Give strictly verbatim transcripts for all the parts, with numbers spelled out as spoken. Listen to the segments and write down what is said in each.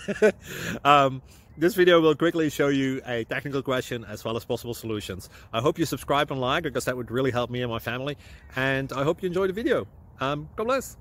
um, this video will quickly show you a technical question as well as possible solutions. I hope you subscribe and like, because that would really help me and my family. And I hope you enjoy the video. Um, God bless.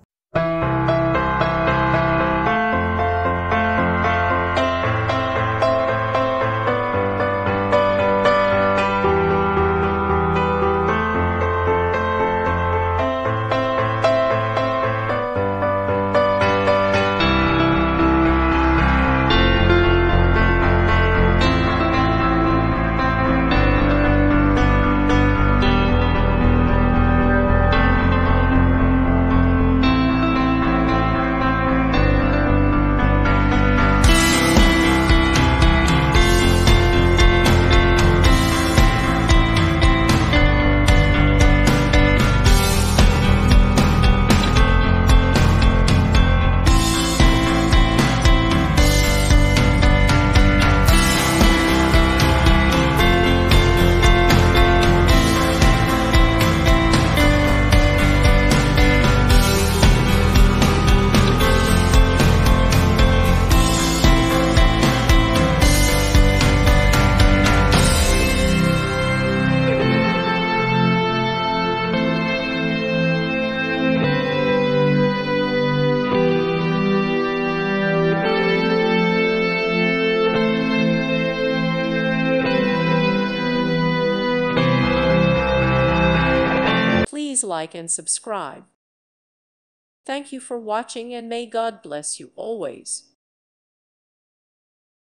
Please like and subscribe. Thank you for watching, and may God bless you always.